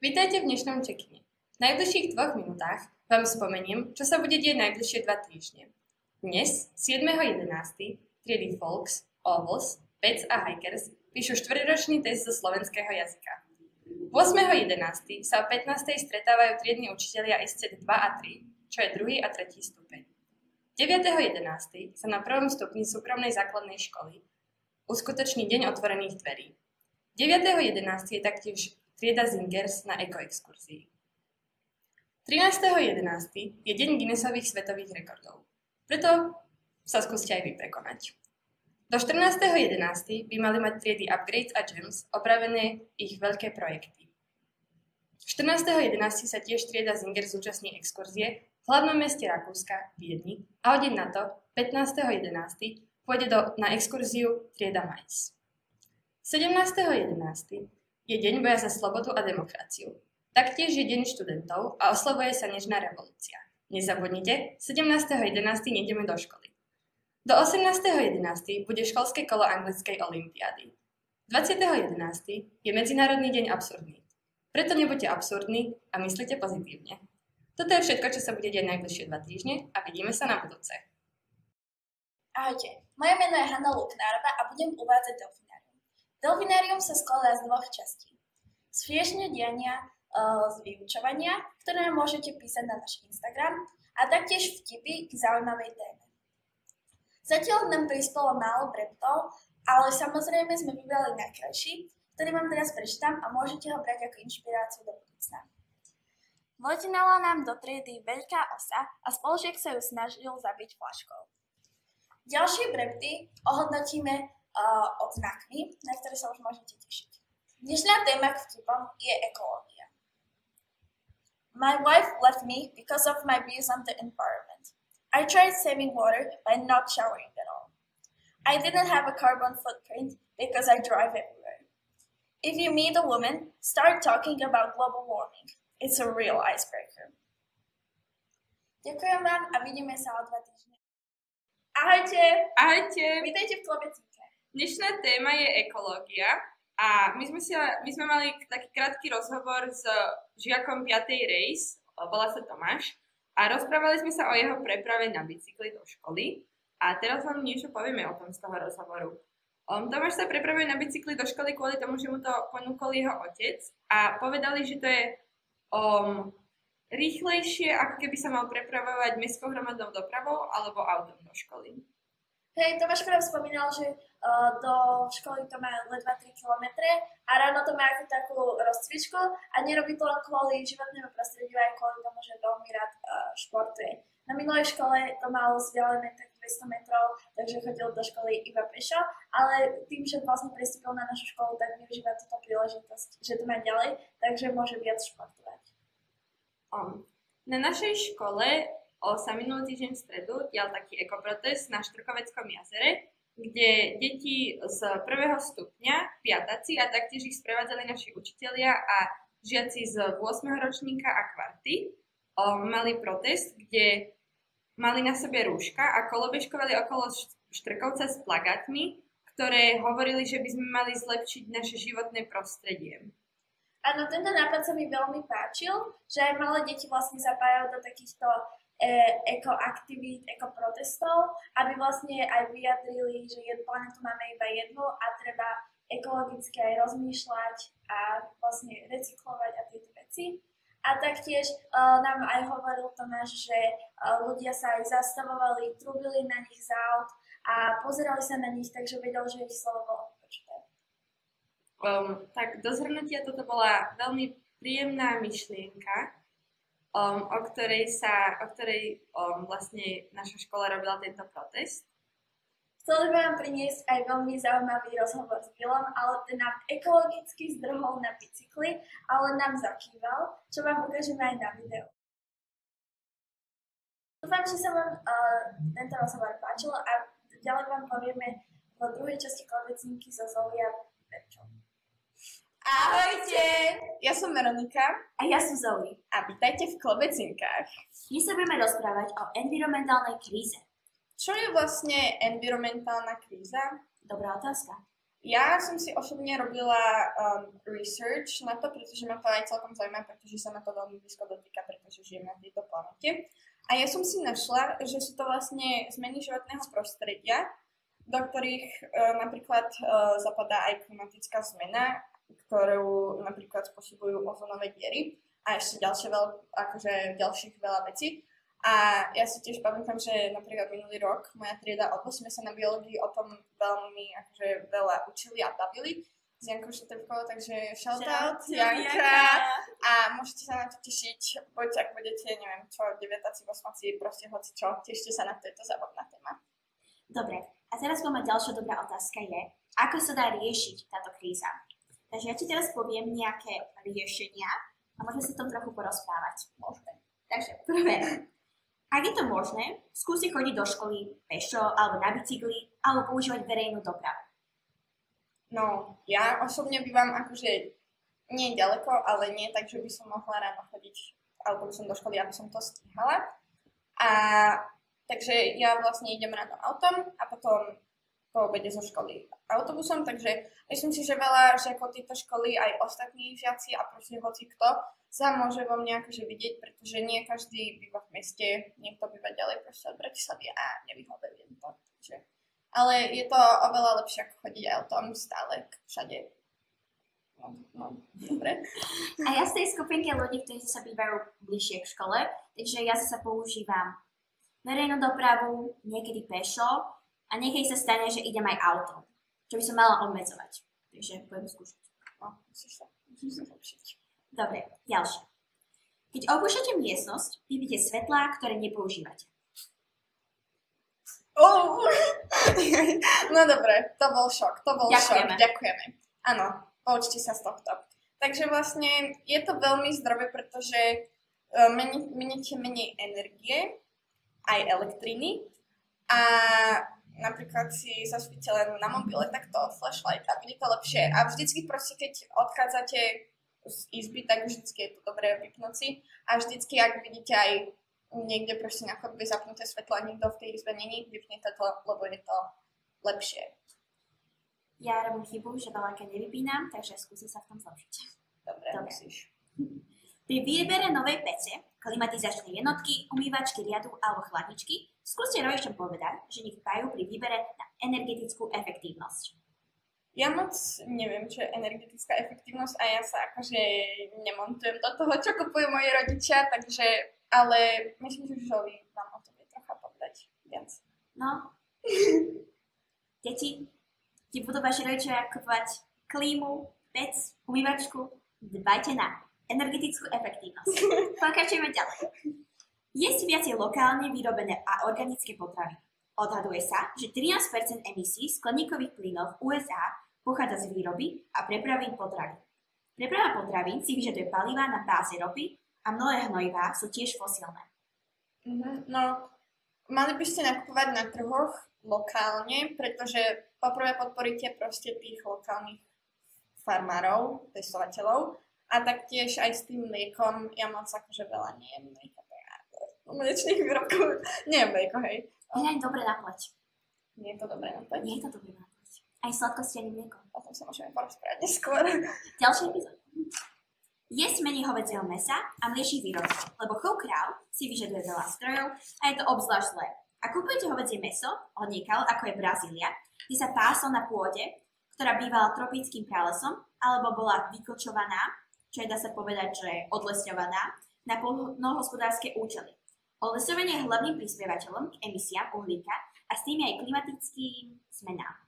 Vítajte v dnešnom check-ine. V najbližších 2 minútach vám spomeniem, čo sa bude dieť najbližšie 2 týždne. Dnes, 7.11., triedy Folks, Ovls, Pets a Hikers píšu 4-ročný test zo slovenského jazyka. 8.11. sa o 15. stretávajú triedni učitelia SCD 2 a 3, čo je 2. a 3. stupeň. 9.11. sa na 1. stupni súkromnej základnej školy uskutoční deň otvorených dverí. 9.11. je taktiež trieda Zingers na ekoexkurzii. 13.11. je deň Guinnessových svetových rekordov. Preto sa skúste aj vy prekonať. Do 14.11. by mali mať triedy Upgrades a Gems opravené ich veľké projekty. 14.11. sa tiež trieda Zingers zúčastní exkurzie v hlavnom meste Rakúska, Viedni, a o deň na to, 15.11. pôjde na exkurziu trieda Mais. 17.11. je deň boja za slobodu a demokraciu. Taktiež je deň študentov a oslavuje sa nežná revolúcia. Nezabudnite, 17.11. nejdeme do školy. Do 18.11. bude školské kolo anglickej olympiády. 20.11. je Medzinárodný deň absurdný. Preto nebuďte absurdní a myslite pozitívne. Toto je všetko, čo sa bude diať najbližšie 2 týždne a vidíme sa na budúce. Ahojte, moje meno je Hanna Luknárova a budem uvádzať delfinárium. Delfinárium sa skladá z 2 častí. Sviešne diania z vyučovania, ktoré môžete písať na náš Instagram, a taktiež vtipy k zaujímavej téme. Zatiaľ nám prispelo málo breptov, ale samozrejme sme vybrali najkrajší, ktorý vám teraz prečítam a môžete ho brať ako inšpiráciu do budúcna. Vletinala nám do triedy veľká osa a spolužiak sa ju snažil zabiť flaškou. Ďalšie brepty ohodnotíme odznakmi, na ktoré sa už môžete tešiť. Dnešná téma k vtipom je ekológia. My wife left me because of my views on the environment. I tried saving water by not showering at all. I didn't have a carbon footprint because I drive everywhere. If you meet a woman, start talking about global warming. It's a real icebreaker. Ďakujem vám a vidíme sa o 2 týždne. Ahojte! Ahojte! Vítajte v Klobecinke. Dnešná téma je ekológia a my sme mali taký krátky rozhovor s žiakom 5. Race, volá sa Tomáš, a rozprávali sme sa o jeho preprave na bicykli do školy a teraz vám niečo povieme o tom z toho rozhovoru. Tomáš sa prepravuje na bicykli do školy kvôli tomu, že mu to ponúkol jeho otec a povedali, že to je rýchlejšie, ako keby sa mal prepravovať mestskou hromadnou dopravou alebo autom do školy. Hej, Tomáš práve spomínal, že do školy to má len 2-3 km a ráno to má ako takú rozcvičku a nerobí to len kvôli životnému prostrediu, aj kvôli tomu, že veľmi rád športuje. Na minulej škole to malo vzdialené tak 200 metrov, takže chodil do školy iba pešo, ale tým, že vlastne prestúpil na našu školu, tak využíva túto príležitosť, že to má ďalej, takže môže viac športovať. Na našej škole sa minulý týždeň v stredu dial taký ekoprotest na Štrkoveckom jazere, kde deti z 1. stupňa, piataci a taktiež ich sprevádzali naši učitelia a žiaci z 8. ročníka a kvarty, mali protest, kde mali na sebe rúška a kolobežkovali okolo Štrkovca s plagátmi, ktoré hovorili, že by sme mali zlepšiť naše životné prostredie. Áno, tento nápad sa mi veľmi páčil, že aj malé deti vlastne zapájajú do takýchto ekoaktivít, ekoprotestov, aby vlastne aj vyjadrili, že planetu máme iba jednu a treba ekologicky aj rozmýšľať a vlastne recyklovať a tieto veci. A taktiež nám aj hovoril Tomáš, že ľudia sa aj zastavovali, trúbili na nich z aut a pozerali sa na nich, takže vedel, že ich slovo bolo počuté. Tak do zhrnutia toto bola veľmi príjemná myšlienka, o ktorej vlastne naša škola robila tento protest. Chceli vám priniesť aj veľmi zaujímavý rozhovor s Billom, ale ten nám ekologicky zdrhol na bicykli, ale nám zakýval, čo vám ukážeme aj na videu. Dúfam, že sa vám tento rozhovor páčil a ďalej vám povieme v druhej časti Klobecinky so Zoe a Verčou. Ahojte! Ja som Veronika. A ja som Zoe. A vítajte v Klobecinkách. Dnes sa budeme rozprávať o environmentálnej kríze. Čo je vlastne environmentálna kríza? Dobrá otázka. Ja som si osobne robila research na to, pretože ma to aj celkom zaujíma, pretože sa ma to veľmi blízko dotýka, pretože žijem na tejto planete. A ja som si našla, že sú to vlastne zmeny životného prostredia, do ktorých napríklad zapadá aj klimatická zmena, ktorú napríklad spôsobujú ozonové diery a ešte ďalších veľa vecí. A ja si tiež pamätám, že napríklad minulý rok moja trieda sme sa na biológii o tom veľmi veľa učili a bavili s Jankou Šetevkou, takže shoutout Janka. A môžete sa na to tešiť, buď ak budete, neviem čo, 9-ci, 8-ci, proste hoci čo, tešte sa na to, je to zábavná téma. Dobre, a teraz máme ďalšia dobrá otázka je, ako sa dá riešiť táto kríza? Takže ja ti teraz poviem nejaké riešenia a môžeme sa o tom trochu porozprávať. Môžeme. Takže prvé, ak je to možné, skúsi chodiť do školy pešo alebo na bicykli alebo používať verejnú dopravu. No, ja osobne bývam akože nie ďaleko, ale nie tak, že by som mohla ráno chodiť autobusom do školy, aby som to stíhala. A takže ja vlastne idem ráno autom a potom po obede zo školy autobusom, takže myslím si, že veľa žiakov tejto školy, aj ostatní žiaci a proste hoci kto sa môže vo mne akože vidieť, pretože nie každý býva v meste, niekto býva ďalej proste od Bratislavy a nevyhľadujem to. Takže. Ale je to oveľa lepšie ako chodiť autom stále všade. No, dobre. A ja z tej skupinky ľudí, ktorí sa bývajú bližšie k škole, takže ja sa používam verejnú dopravu, niekedy pešo, a niekedy sa stane, že idem aj autom, čo by som mala obmedzovať. Takže budem skúšať. No, musíš sa zlepšiť. Dobre, ďalšie. Keď opúšťate miestnosť, vypnite svetlá, ktoré nepoužívate. No dobre, to bol šok, Ďakujeme. Ďakujeme. Áno, poučte sa z tohto. Takže vlastne je to veľmi zdravé, pretože meníte menej energie, aj elektriny a napríklad si zaspíte len na mobile takto flashlight a bude to lepšie. A vždycky proste, keď odchádzate z izby, tak vždycky je to dobré vypnúť si. A vždycky, ak vidíte aj niekde proste na chodbe zapnuté svetlo a nikto v tej izbe není, vypnete to, lebo je to lepšie. Ja robím chybu, že veľaké nevypínam, takže skúsim sa v tom zlepšiť. Dobre. Musíš. Pri výbere novej pece, klimatizačnej jednotky, umývačky riadu alebo chladničky, skúste rodičom povedať, že nech dbajú pri výbere na energetickú efektívnosť. Ja moc neviem, čo je energetická efektívnosť a ja sa akože nemontujem do toho, čo kupujú moji rodičia, takže, ale myslím, že Žovi vám o tom je trocha povedať viac. No, deti, ti budú vaši rodičia kupovať klímu, pec, umývačku, dbajte na energetickú efektívnosť. Pokračujeme ďalej. Jesť viacej lokálne vyrobené a organické potravy. Odhaduje sa, že 13% emisí skleníkových plynov v USA pochádza z výroby a prepravy potravín. Preprava potravín si vyžaduje palivá na báze ropy a mnohé hnojivá sú tiež fosílne. No, mali by ste nakupovať na trhoch lokálne, pretože poprvé podporíte proste tých lokálnych farmárov, pestovateľov a taktiež aj s tým mliekom, ja moc akože veľa nejem mlieka, mliečných výrobkov, nejem mlieko, hej. Je dobre na pleť. Nie je to dobré na pleť? Nie je to dobré na pleť. Aj sladkosti ani mlieko. O tom sa môžeme porozprávať neskôr. Ďalší epizód. Jesť menej hovedzieho mäsa a mliečných výrobkov, lebo chov kráv si vyžaduje veľa strojov a je to obzvlášť zlé. A kúpujete hovädzie mäso od niekaľ, ako je Brazília, kde sa páslo na pôde, ktorá bývala tropickým pralesom, alebo bola vykočovaná, čo je dá sa povedať, že odlesňovaná, na poľnohospodárske účely. Odlesňovanie je hlavným prispievateľom k emisiám uhlíka a s tým aj klimatickým zmenám.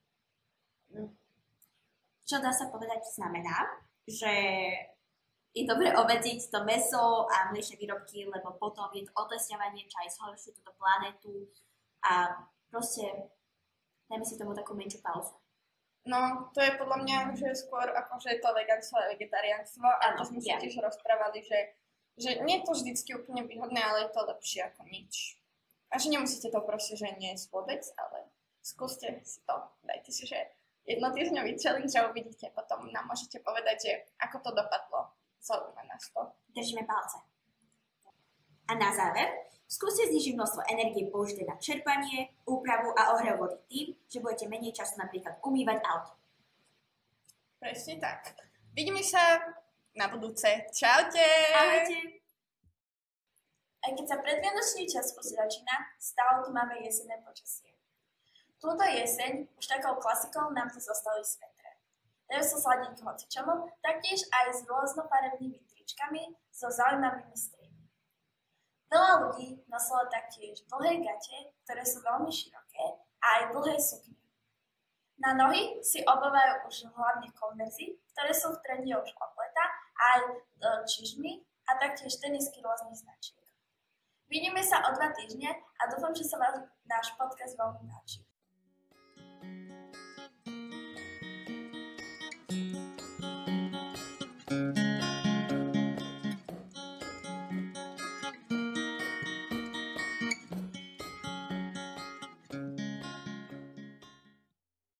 Čo dá sa povedať znamená, že je dobre obedziť to mäso a mliečne výrobky, lebo potom je to odlesňovanie, čo aj zhoršuje túto planetu a proste dajme si tomu takú menšiu pauzu. No, to je podľa mňa, že skôr akože to veganstvo a vegetariánstvo a to sme si tiež rozprávali, že nie je to vždycky úplne výhodné, ale je to lepšie ako nič. A že nemusíte to proste, že nie je vôbec, ale skúste si to, dajte si, že jednotýždňový challenge a uvidíte, potom nám môžete povedať, že ako to dopadlo. Zaujíma nás to. Držíme palce. A na záver, skúste znižiť množstvo energie použité na čerpanie, úpravu a ohrev vody tým, že budete menej času napríklad umývať auto. Presne tak. Vidíme sa na budúce. Čaute! Ahojte! Aj keď sa predvianočný čas už začína, stále tu máme jesenné počasie. Túto jeseň už takou klasikou nám tu zostali svetre. Dajú sa sladiť k hocičomu, taktiež aj s rôznofarebnými tričkami so zaujímavými strihmi. Veľa ľudí nosilo taktiež dlhé gate, ktoré sú veľmi široké, a aj dlhé sukne. Na nohy si obávajú už hlavne konverzy, ktoré sú v trende už od leta, aj čižmy a taktiež tenisky rôznych značiek. Vidíme sa o 2 týždne a dúfam, že sa vám náš podcast veľmi páči.